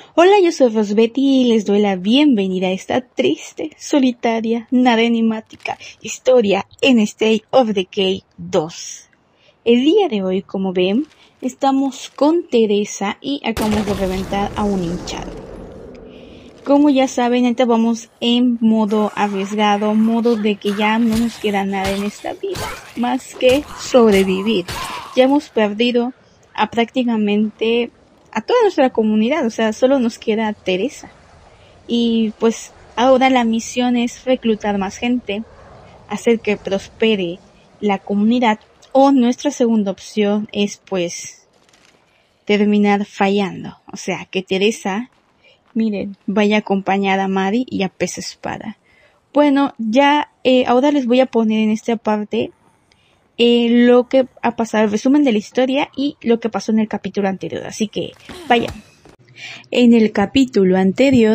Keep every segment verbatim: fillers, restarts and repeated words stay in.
Hola, yo soy Rosbetty y les doy la bienvenida a esta triste, solitaria, nada enigmática historia en State of Decay dos. El día de hoy, como ven, estamos con Teresa y acabamos de reventar a un hinchado. Como ya saben, ahorita vamos en modo arriesgado, modo de que ya no nos queda nada en esta vida, más que sobrevivir. Ya hemos perdido a prácticamente a toda nuestra comunidad, o sea, solo nos queda Teresa. Y pues ahora la misión es reclutar más gente, hacer que prospere la comunidad, o nuestra segunda opción es pues terminar fallando, o sea, que Teresa, miren, vaya acompañada a Mari y a Pez Espada. Bueno, ya eh, ahora les voy a poner en esta parte eh, lo que ha pasado, el resumen de la historia y lo que pasó en el capítulo anterior. Así que, vayan. En el capítulo anterior,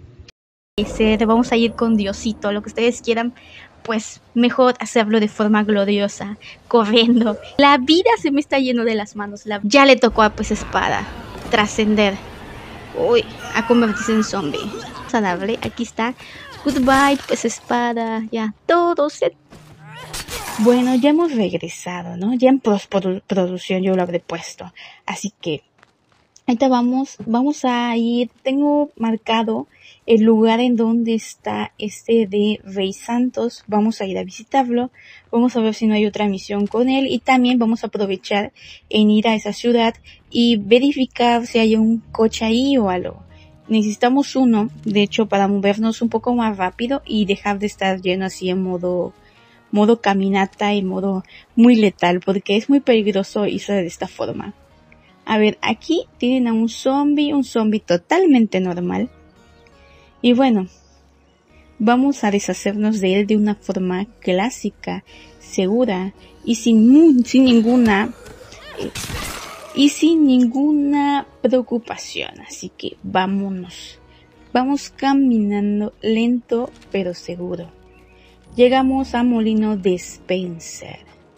vamos a ir con Diosito, lo que ustedes quieran, pues mejor hacerlo de forma gloriosa, corriendo. La vida se me está yendo de las manos, la... ya le tocó a Pez Espada trascender. Uy, a convertirse en zombie. Vamos a darle, aquí está. Goodbye, Pez Espada. Ya, todo se... Bueno, ya hemos regresado, ¿no? Ya en postproducción yo lo habré puesto. Así que, ahorita vamos, vamos a ir. Tengo marcado el lugar en donde está este de Rey Santos. Vamos a ir a visitarlo. Vamos a ver si no hay otra misión con él. Y también vamos a aprovechar en ir a esa ciudad y verificar si hay un coche ahí o algo. Necesitamos uno, de hecho, para movernos un poco más rápido y dejar de estar lleno así en modo... modo caminata y modo muy letal, porque es muy peligroso irse de esta forma. A ver, aquí tienen a un zombie, un zombie totalmente normal. Y bueno, vamos a deshacernos de él de una forma clásica, segura y sin, sin ninguna eh, y sin ninguna preocupación. Así que vámonos, vamos caminando lento pero seguro. Llegamos a Molino de Spencer.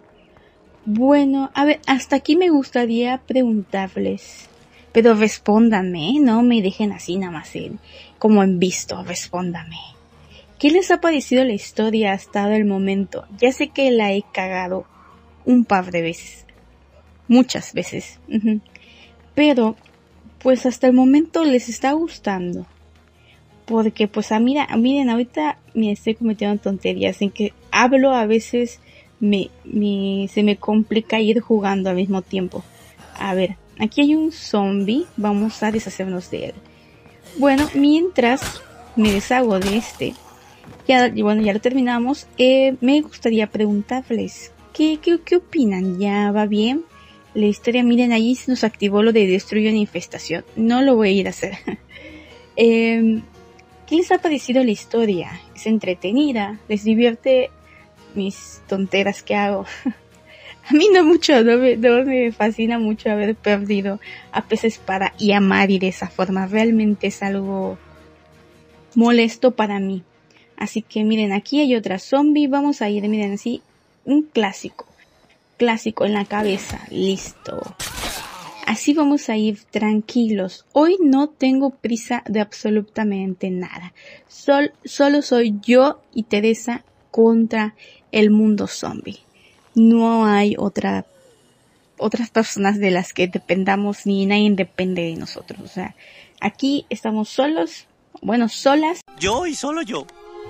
Bueno, a ver, hasta aquí me gustaría preguntarles, pero respóndanme, ¿eh? No me dejen así nada más en, como en visto, respóndanme. ¿Qué les ha parecido la historia hasta el momento? Ya sé que la he cagado un par de veces, muchas veces, uh-huh. Pero pues hasta el momento les está gustando. Porque pues a mira, miren, ahorita me estoy cometiendo tonterías en que hablo, a veces me, me se me complica ir jugando al mismo tiempo. A ver, aquí hay un zombie, vamos a deshacernos de él. Bueno, mientras me deshago de este, ya, bueno, ya lo terminamos, eh, me gustaría preguntarles, ¿qué, qué, qué opinan? ¿Ya va bien? La historia, miren, allí se nos activó lo de destruir una infestación, no lo voy a ir a hacer. eh... ¿Qué les ha parecido la historia? ¿Es entretenida? ¿Les divierte mis tonteras que hago? A mí no mucho, no me, no me fascina mucho haber perdido a Pez Espada y a Mari de esa forma. Realmente es algo molesto para mí. Así que miren, aquí hay otra zombie. Vamos a ir, miren así, un clásico. Clásico en la cabeza. Listo. Así vamos a ir tranquilos. Hoy no tengo prisa de absolutamente nada. Sol, solo soy yo y Teresa contra el mundo zombie. No hay otra, otras personas de las que dependamos, ni nadie depende de nosotros. O sea, aquí estamos solos, bueno, solas. Yo y solo yo.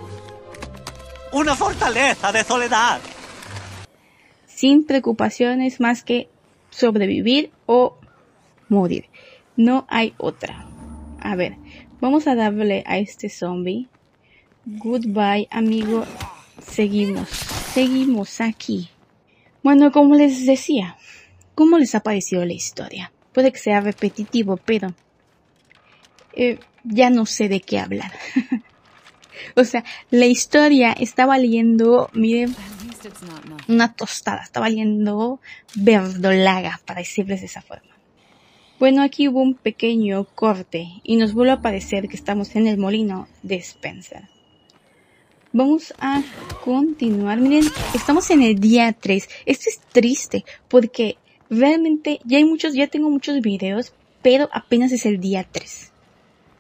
Una fortaleza de soledad. Sin preocupaciones más que sobrevivir o morir. No hay otra. A ver, vamos a darle a este zombie. Goodbye, amigo. Seguimos, seguimos aquí. Bueno, como les decía, ¿cómo les ha parecido la historia? Puede que sea repetitivo, pero eh, ya no sé de qué hablar. O sea, la historia está valiendo, miren, una tostada, está valiendo verdolaga, para decirles de esa forma. Bueno, aquí hubo un pequeño corte y nos vuelve a parecer que estamos en el molino de Spencer. Vamos a continuar. Miren, estamos en el día tres. Esto es triste porque realmente ya hay muchos, ya tengo muchos videos, pero apenas es el día tres.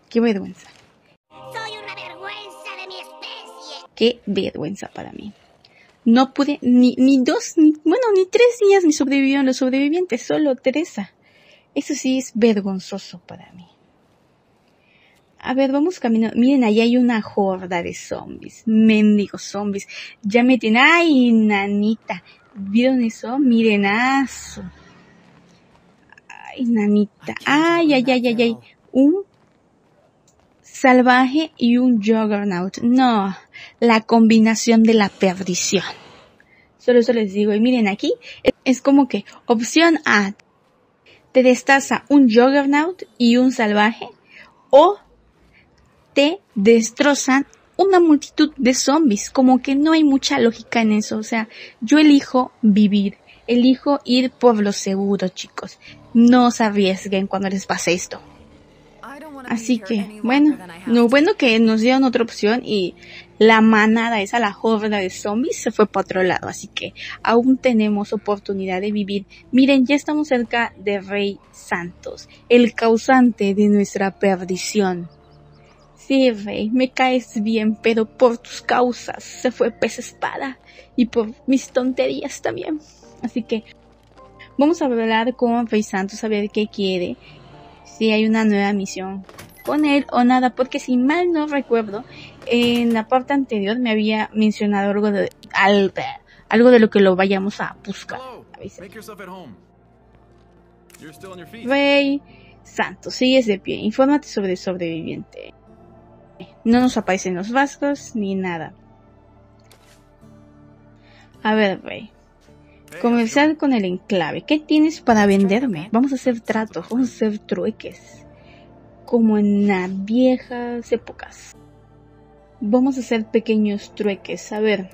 qué vergüenza. Soy una vergüenza de mi especie. Qué vergüenza para mí. No pude, ni, ni dos, ni, bueno, ni tres días ni sobrevivieron los sobrevivientes, solo Teresa. Eso sí es vergonzoso para mí. A ver, vamos caminando. Miren, ahí hay una horda de zombies. Mendigos zombies. Ya me tienen... ¡Ay, nanita! ¿Vieron eso? Mirenazo. ¡Ay, nanita! ¡Ay, ay, ay, ay, ay! Un salvaje y un juggernaut. No, la combinación de la perdición. Solo eso les digo. Y miren, aquí es como que opción A. Te destaza un juggernaut y un salvaje. O te destrozan una multitud de zombies. Como que no hay mucha lógica en eso. O sea, yo elijo vivir. Elijo ir por lo seguro, chicos. No os arriesguen cuando les pase esto. Así que, bueno, lo bueno que nos dieron otra opción y la manada esa, la horda de zombies, se fue para otro lado. Así que aún tenemos oportunidad de vivir. Miren, ya estamos cerca de Rey Santos, el causante de nuestra perdición. Sí, Rey, me caes bien, pero por tus causas se fue pez espada y por mis tonterías también. Así que vamos a hablar con Rey Santos a ver qué quiere. Si hay una nueva misión con él o nada, porque si mal no recuerdo, en la parte anterior me había mencionado algo de al, algo de lo que lo vayamos a buscar. Rey Santos, sigues de pie, infórmate sobre el sobreviviente. No nos aparecen los vascos ni nada. A ver, Rey. Conversar con el enclave. ¿Qué tienes para venderme? Vamos a hacer tratos, vamos a hacer trueques. Como en las viejas épocas. Vamos a hacer pequeños trueques. A ver.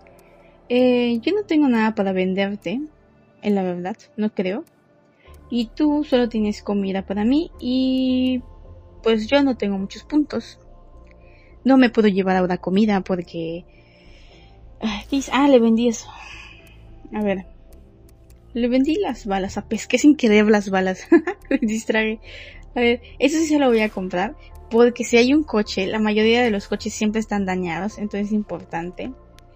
Eh, yo no tengo nada para venderte. En la verdad, no creo. Y tú solo tienes comida para mí. Y pues yo no tengo muchos puntos. No me puedo llevar ahora comida porque... Ah, le vendí eso. A ver. Le vendí las balas, a pesqué sin querer las balas. Me distraje. A ver, eso sí se lo voy a comprar. Porque si hay un coche, la mayoría de los coches siempre están dañados. Entonces es importante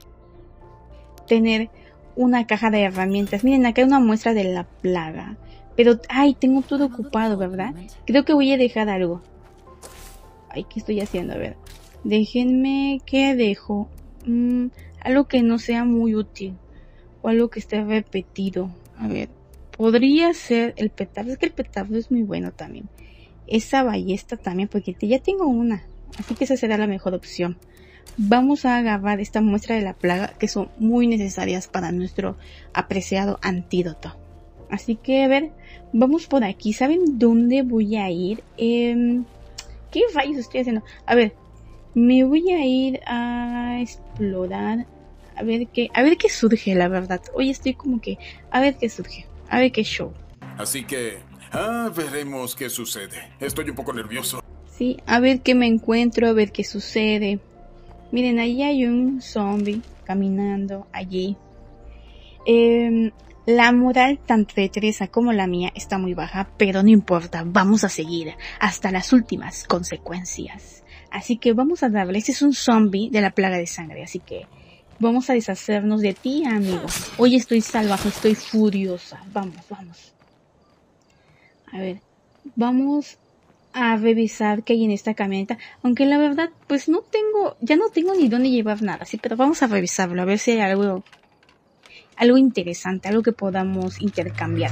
tener una caja de herramientas. Miren, acá hay una muestra de la plaga. Pero, ay, tengo todo ocupado, ¿verdad? Creo que voy a dejar algo. Ay, ¿qué estoy haciendo? A ver. Déjenme, ¿qué dejo? Mm, algo que no sea muy útil. O algo que esté repetido. A ver, podría ser el petardo. Es que el petardo es muy bueno también. Esa ballesta también, porque ya tengo una. Así que esa será la mejor opción. Vamos a agarrar esta muestra de la plaga, que son muy necesarias para nuestro apreciado antídoto. Así que, a ver, vamos por aquí. ¿Saben dónde voy a ir? Eh, ¿Qué rayos estoy haciendo? A ver, me voy a ir a explorar... A ver qué, a ver qué surge, la verdad. Hoy estoy como que, a ver qué surge, a ver qué show. Así que, ah, veremos qué sucede. Estoy un poco nervioso. Sí, a ver qué me encuentro, a ver qué sucede. Miren, ahí hay un zombie caminando allí. Eh, la moral tanto de Teresa como la mía está muy baja, pero no importa, vamos a seguir hasta las últimas consecuencias. Así que vamos a darle, este es un zombie de la plaga de sangre, así que... Vamos a deshacernos de ti, amigo. Hoy estoy salvaje, estoy furiosa. Vamos, vamos. A ver, vamos a revisar qué hay en esta camioneta. Aunque la verdad, pues no tengo, ya no tengo ni dónde llevar nada, sí, pero vamos a revisarlo, a ver si hay algo, algo interesante, algo que podamos intercambiar.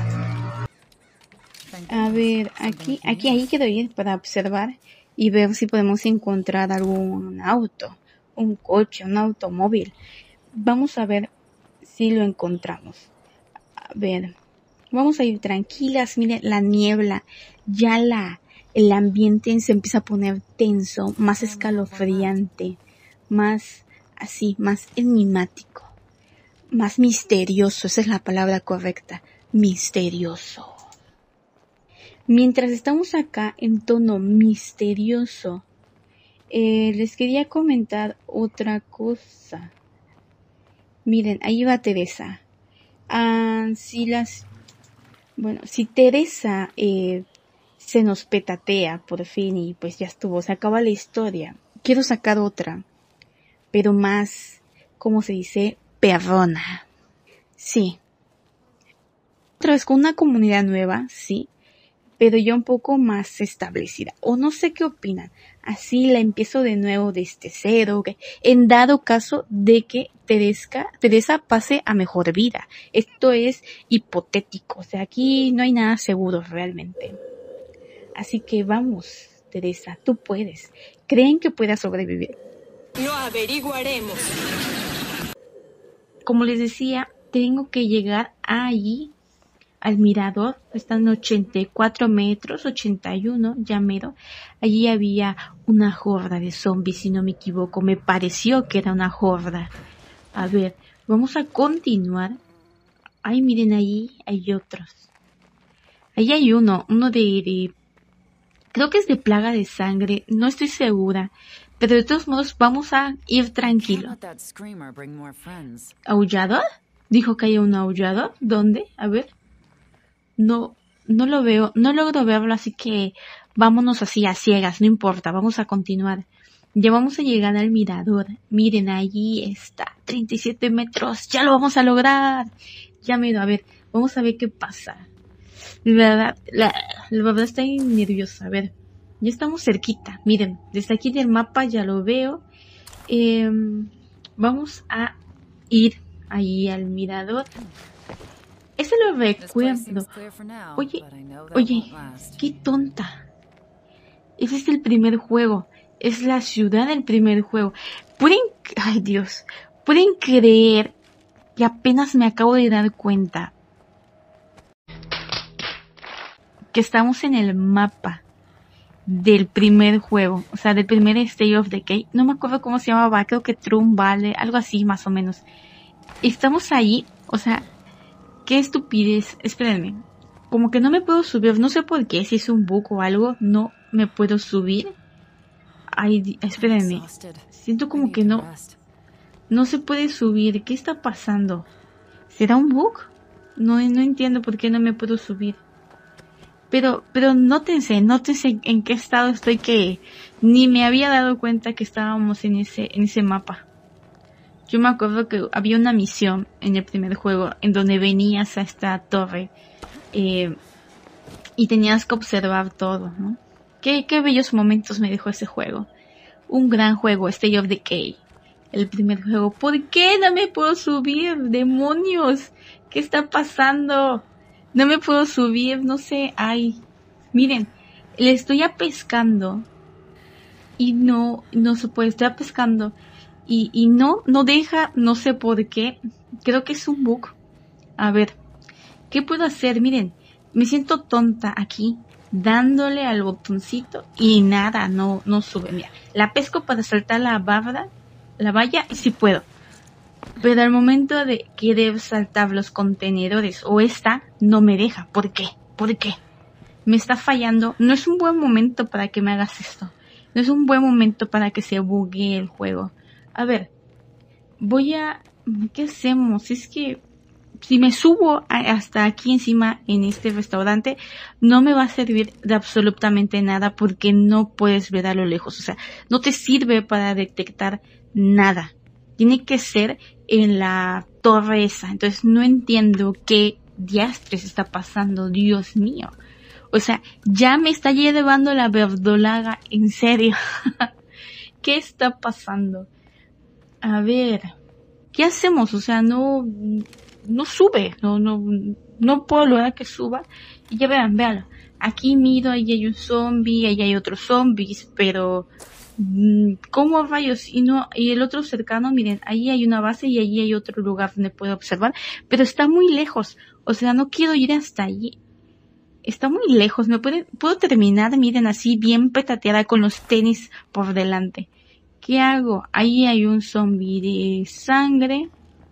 A ver, aquí, aquí, ahí quiero ir para observar y ver si podemos encontrar algún auto. Un coche, un automóvil. Vamos a ver si lo encontramos. A ver, vamos a ir tranquilas. Miren, la niebla, ya la, el ambiente se empieza a poner tenso, más escalofriante, más así, más enigmático, más misterioso. Esa es la palabra correcta, misterioso. Mientras estamos acá en tono misterioso, Eh, les quería comentar otra cosa. Miren, ahí va Teresa. Ah, si las, bueno, si Teresa eh, se nos petatea por fin y pues ya estuvo, se acaba la historia. Quiero sacar otra, pero más, ¿cómo se dice? Perrona. Sí. Otra vez con una comunidad nueva, sí, pero ya un poco más establecida. O no sé qué opinan. Así la empiezo de nuevo desde cero, ¿okay? En dado caso de que Teresa, Teresa pase a mejor vida. Esto es hipotético, o sea, aquí no hay nada seguro realmente. Así que vamos, Teresa, tú puedes. ¿Creen que puedas sobrevivir? Lo averiguaremos. Como les decía, tengo que llegar allí, al mirador. Están ochenta y cuatro metros, ochenta y uno, ya mero. Allí había una horda de zombies, si no me equivoco. Me pareció que era una horda. A ver, vamos a continuar. Ay, miren, ahí hay otros. Ahí hay uno, uno de, de... creo que es de plaga de sangre, no estoy segura. Pero de todos modos vamos a ir tranquilo. ¿Aullador? Dijo que hay un aullador. ¿Dónde? A ver. No, no lo veo, no logro verlo, así que vámonos así a ciegas, no importa, vamos a continuar. Ya vamos a llegar al mirador. Miren, allí está, treinta y siete metros, ya lo vamos a lograr. Ya miro, a ver, vamos a ver qué pasa. La verdad, la, la verdad estoy nerviosa, a ver. Ya estamos cerquita, miren, desde aquí del mapa ya lo veo. Eh, vamos a ir allí al mirador. Ese lo recuerdo. Oye, oye, qué tonta. Ese es el primer juego. Es la ciudad del primer juego. Pueden, ay Dios, pueden creer que apenas me acabo de dar cuenta que estamos en el mapa del primer juego, o sea, del primer State of Decay. No me acuerdo cómo se llamaba, creo que Trum Valley, algo así más o menos. Estamos ahí, o sea, qué estupidez. Espérenme, como que no me puedo subir, no sé por qué, si es un bug o algo, no me puedo subir. Ay, espérenme, siento como que no, no se puede subir. ¿Qué está pasando? ¿Será un bug? No, no entiendo por qué no me puedo subir. Pero, pero nótense, nótense en qué estado estoy, que ni me había dado cuenta que estábamos en ese, en ese mapa. Yo me acuerdo que había una misión en el primer juego en donde venías a esta torre eh, y tenías que observar todo, ¿no? Qué, qué bellos momentos me dejó ese juego. Un gran juego, State of Decay. El primer juego. ¿Por qué no me puedo subir? ¡Demonios! ¿Qué está pasando? No me puedo subir, no sé, ay, miren, le estoy apescando y no, no se puede, estoy apescando y, y no, no deja, no sé por qué, creo que es un bug. A ver, ¿qué puedo hacer? Miren, me siento tonta aquí, dándole al botoncito y nada, no, no sube. Mira, la pesco para saltar la barra, la valla y sí puedo. Pero al momento de querer saltar los contenedores o esta, no me deja. ¿Por qué? ¿Por qué? Me está fallando. No es un buen momento para que me hagas esto. No es un buen momento para que se buguee el juego. A ver, voy a... ¿qué hacemos? Es que si me subo hasta aquí encima en este restaurante, no me va a servir de absolutamente nada porque no puedes ver a lo lejos. O sea, no te sirve para detectar nada. Tiene que ser en la torre esa. Entonces no entiendo qué diastres está pasando. Dios mío. O sea, ya me está llevando la verdolaga. En serio. ¿Qué está pasando? A ver. ¿Qué hacemos? O sea, no... No sube. No, no, no puedo lograr que suba. Y ya vean, vean. Aquí miro, ahí hay un zombie, ahí hay otros zombies, pero... ¿cómo rayos? Y no, y el otro cercano, miren, ahí hay una base y allí hay otro lugar donde puedo observar, pero está muy lejos, o sea, no quiero ir hasta allí, está muy lejos. Me puede, puedo terminar, miren, así bien petateada con los tenis por delante. ¿Qué hago? Ahí hay un zombie de sangre.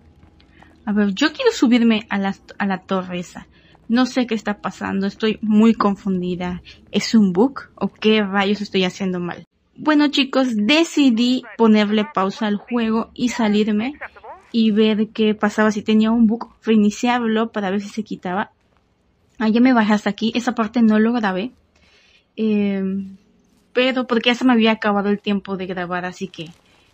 A ver, yo quiero subirme a la, a la torre esa. No sé qué está pasando, estoy muy confundida. ¿Es un bug o qué rayos estoy haciendo mal? Bueno chicos, decidí ponerle pausa al juego y salirme y ver qué pasaba, si tenía un bug, reiniciarlo para ver si se quitaba. Ah, ya me bajé hasta aquí, esa parte no lo grabé. Eh, pero porque ya se me había acabado el tiempo de grabar, así que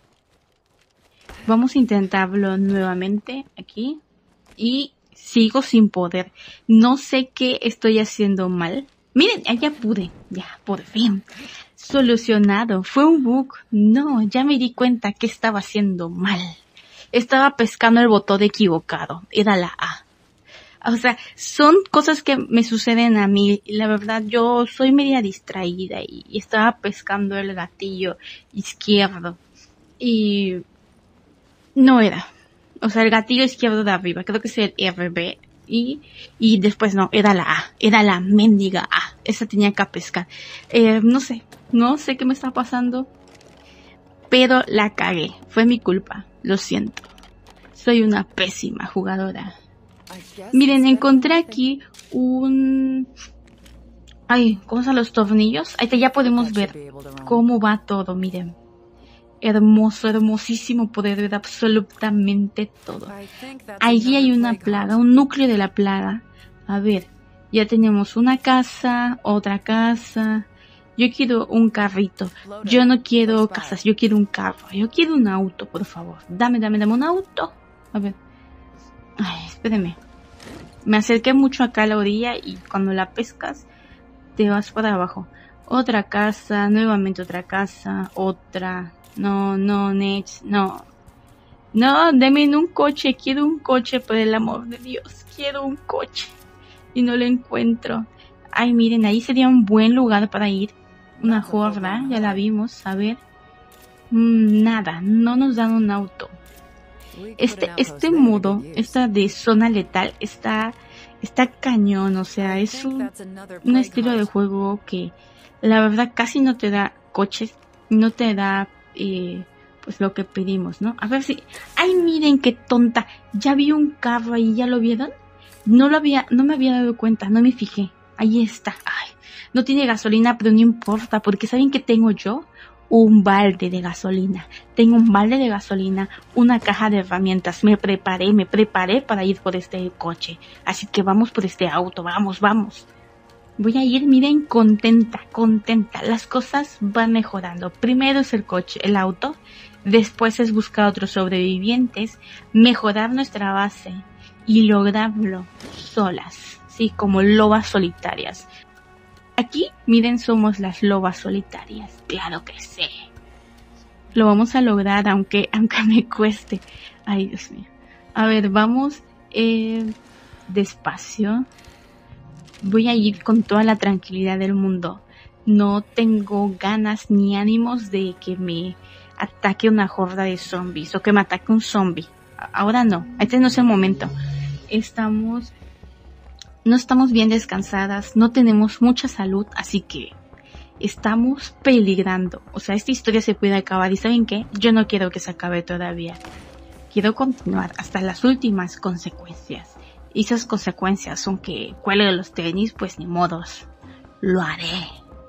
vamos a intentarlo nuevamente aquí. Y sigo sin poder. No sé qué estoy haciendo mal. Miren, ya pude. Ya, por fin. Solucionado. Fue un bug. No, ya me di cuenta que estaba haciendo mal. Estaba pescando el botón equivocado. Era la A. O sea, son cosas que me suceden a mí. La verdad, yo soy media distraída y, y estaba pescando el gatillo izquierdo. Y no era. O sea, el gatillo izquierdo de arriba. Creo que es el R B. Y, y después no, era la A. Era la mendiga A. Esa tenía que pescar. Eh, no sé. No sé qué me está pasando. Pero la cagué. Fue mi culpa. Lo siento. Soy una pésima jugadora. Miren, encontré aquí un... Ay, ¿cómo son los tornillos? Ahí ya podemos ver cómo va todo, miren. Hermoso, hermosísimo poder ver absolutamente todo. Allí hay una plaga, un núcleo de la plaga. A ver, ya tenemos una casa, otra casa. Yo quiero un carrito. Yo no quiero casas, yo quiero un carro. Yo quiero un auto, por favor. Dame, dame, dame un auto. A ver. Ay, espéreme. Me acerqué mucho acá a la orilla y cuando la pescas te vas para abajo. Otra casa, nuevamente otra casa, otra. No, no, next, no. No, deme un coche, quiero un coche, por el amor de Dios. Quiero un coche. Y no lo encuentro. Ay, miren, ahí sería un buen lugar para ir. Una horda, ya la vimos, a ver. Mm, nada, no nos dan un auto. Este, este modo, esta de zona letal, está, está cañón, o sea, es un, un estilo de juego que la verdad casi no te da coches, no te da, eh, pues lo que pedimos, ¿no? A ver si, ay miren qué tonta, ya vi un carro ahí, ¿ya lo vieron? No lo había, no me había dado cuenta, no me fijé, ahí está, ay, no tiene gasolina, pero no importa, porque ¿saben qué tengo yo? Un balde de gasolina. Tengo un balde de gasolina, una caja de herramientas. Me preparé, me preparé para ir por este coche. Así que vamos por este auto, vamos, vamos. Voy a ir, miren, contenta, contenta. Las cosas van mejorando. Primero es el coche, el auto. Después es buscar otros sobrevivientes, mejorar nuestra base y lograrlo solas, sí, como lobas solitarias. Aquí, miren, somos las lobas solitarias. Claro que sí. Lo vamos a lograr, aunque aunque me cueste. Ay, Dios mío. A ver, vamos eh, despacio. Voy a ir con toda la tranquilidad del mundo. No tengo ganas ni ánimos de que me ataque una horda de zombies o que me ataque un zombie. Ahora no. Este no es el momento. Estamos... No estamos bien descansadas, no tenemos mucha salud, así que estamos peligrando. O sea, esta historia se puede acabar y ¿saben qué? Yo no quiero que se acabe todavía. Quiero continuar hasta las últimas consecuencias. Y esas consecuencias son que cuelgue los tenis, pues ni modos. Lo haré.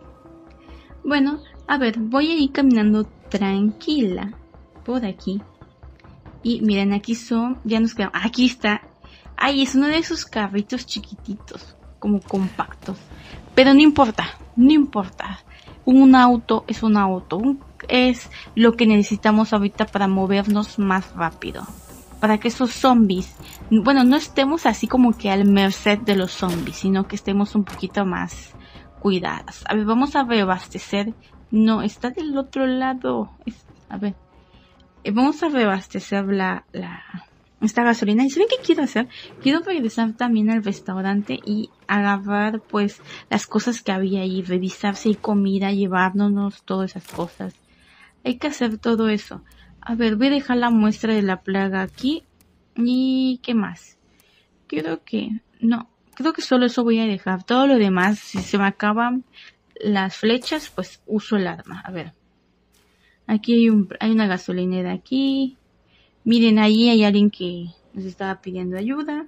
Bueno, a ver, voy a ir caminando tranquila por aquí. Y miren, aquí son, ya nos quedamos, aquí está. Ay, es uno de esos carritos chiquititos, como compactos. Pero no importa, no importa. Un auto es un auto. Un, es lo que necesitamos ahorita para movernos más rápido. Para que esos zombies, bueno, no estemos así como que al merced de los zombies, sino que estemos un poquito más cuidadas. A ver, vamos a reabastecer. No, está del otro lado. Es, a ver, eh, vamos a reabastecer la... la esta gasolina. ¿Y saben qué quiero hacer? Quiero regresar también al restaurante y agarrar pues las cosas que había ahí, revisar si hay comida, llevárnosnos todas esas cosas. Hay que hacer todo eso. A ver, voy a dejar la muestra de la plaga aquí. ¿Y qué más? Creo que... No, creo que solo eso voy a dejar. Todo lo demás, si se me acaban las flechas, pues uso el arma. A ver. Aquí hay, un, hay una gasolinera aquí. Miren, ahí hay alguien que nos estaba pidiendo ayuda.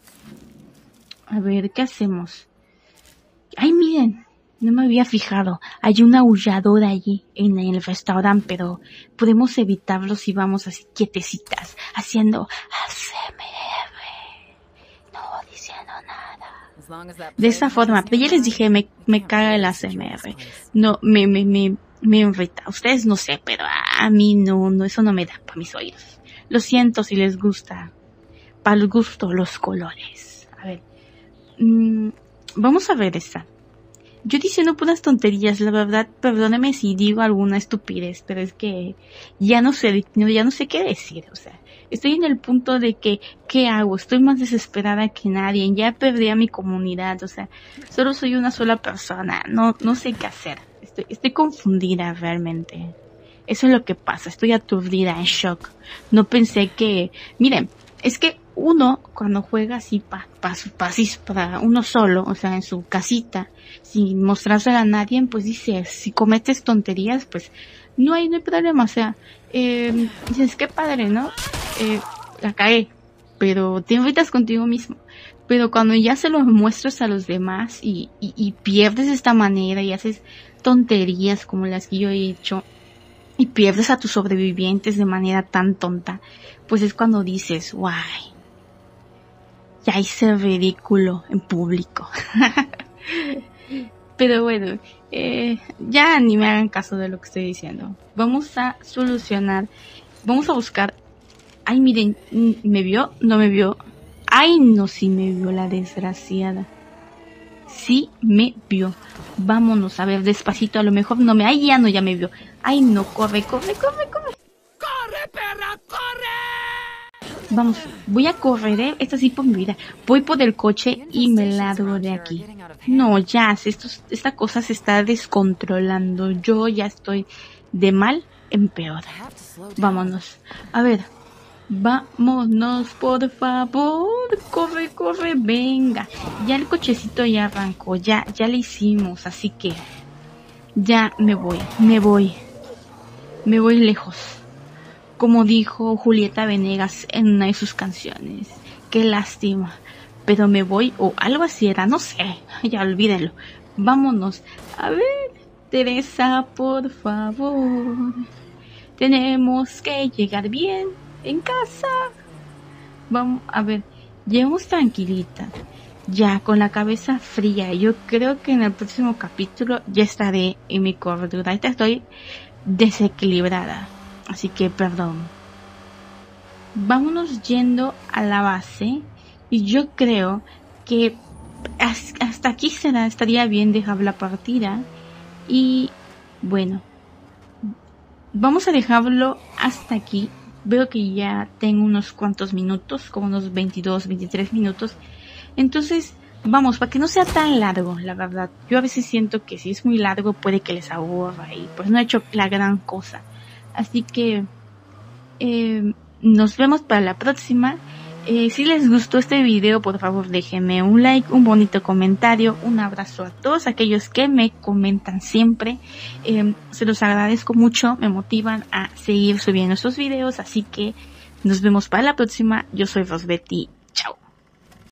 A ver, ¿qué hacemos? Ay, miren, no me había fijado. Hay un aullador allí en el restaurante, pero podemos evitarlo si vamos así quietecitas, haciendo A S M R. No diciendo nada. de esa forma. Pero ya les dije, me, me caga el A S M R. No, me, me, me, me irrita. Ustedes no sé, pero a mí no, no, eso no me da para mis oídos. Lo siento si les gusta. Para el gusto, los colores. A ver. Mmm, vamos a ver esta. Yo diciendo puras tonterías, la verdad, perdóneme si digo alguna estupidez, pero es que ya no sé, ya no sé qué decir, o sea, estoy en el punto de que, ¿qué hago? Estoy más desesperada que nadie, ya perdí a mi comunidad, o sea, solo soy una sola persona, no, no sé qué hacer, estoy, estoy confundida realmente. Eso es lo que pasa, estoy aturdida, en shock. No pensé que, miren, es que uno cuando juega así pa, pa, pa, para uno solo, o sea, en su casita, sin mostrársela a nadie, pues dices, si cometes tonterías, pues no hay, no hay problema, o sea, eh, dices, qué padre, ¿no? Eh, la cagué, pero te invitas contigo mismo. Pero cuando ya se lo muestras a los demás y, y, y pierdes de esta manera y haces tonterías como las que yo he hecho, y pierdes a tus sobrevivientes de manera tan tonta, pues es cuando dices, guay, ya hice ridículo en público. Pero bueno, eh, ya ni me hagan caso de lo que estoy diciendo. Vamos a solucionar, vamos a buscar. Ay, miren, ¿me vio? ¿No me vio? Ay, no, sí me vio la desgraciada. Sí me vio. Vámonos, a ver, despacito, a lo mejor no me... Ay, ya no, ya me vio. Ay, no, corre, corre, corre, corre. ¡Corre, perra, corre! Vamos, voy a correr, ¿eh? Esta sí por mi vida. Voy por el coche y me largo de aquí. No, ya, esto, esta cosa se está descontrolando. Yo ya estoy de mal en peor. Vámonos. A ver, vámonos, por favor. Corre, corre, venga. Ya el cochecito ya arrancó, ya, ya le hicimos, así que ya me voy, me voy. Me voy lejos. Como dijo Julieta Venegas en una de sus canciones. Qué lástima. Pero me voy, o algo así era, no sé. Ya olvídenlo. Vámonos. A ver, Teresa, por favor. Tenemos que llegar bien en casa. Vamos, a ver, llevamos tranquilita. Ya, con la cabeza fría. Yo creo que en el próximo capítulo ya estaré en mi cordura. Ahorita estoy desequilibrada. Así que perdón. Vámonos yendo a la base. Y yo creo que hasta aquí será, estaría bien dejar la partida. Y bueno, vamos a dejarlo hasta aquí. Veo que ya tengo unos cuantos minutos, como unos veintidós, veintitrés minutos. Entonces, vamos, para que no sea tan largo, la verdad. Yo a veces siento que si es muy largo puede que les aburra y pues no he hecho la gran cosa. Así que eh, nos vemos para la próxima. Eh, si les gustó este video, por favor déjenme un like, un bonito comentario, un abrazo a todos aquellos que me comentan siempre. Eh, se los agradezco mucho, me motivan a seguir subiendo estos videos, así que nos vemos para la próxima. Yo soy Rosbetty